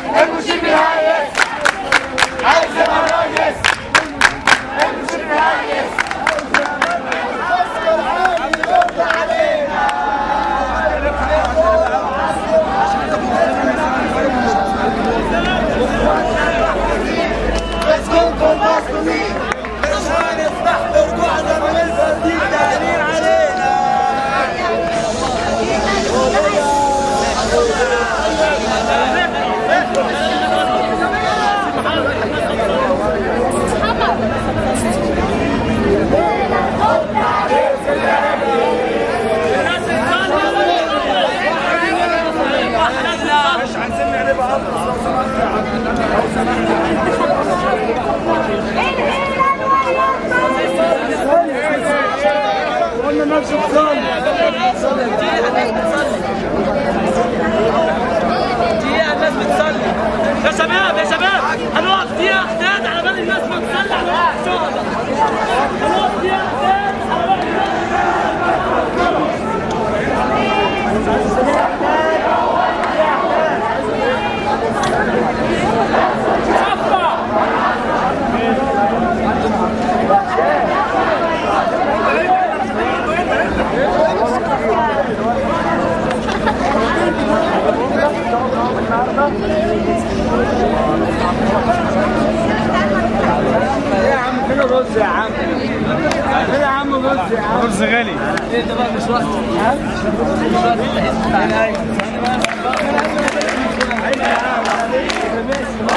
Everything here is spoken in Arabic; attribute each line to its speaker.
Speaker 1: المشير بالهيس عايز يبقى ريس المشير بالهيس بس كنتم مظلومين مش هنسمح برجوعنا من البردين دايرين علينا مش عايزين نقلبها اطلس لو سمحت قلنا نفس الصلاة دقيقة الناس بتصلي يا شباب يا شباب هنقف دقيقة احتياط على بال الناس ما تصلي على وقت الشهداء هنقف دقيقة احتياط على وقت يا عم فين الرز يا عم؟ فين يا عم الرز يا عم؟ رز غالي. ايه ده بقى مش وقت؟ مش وقت.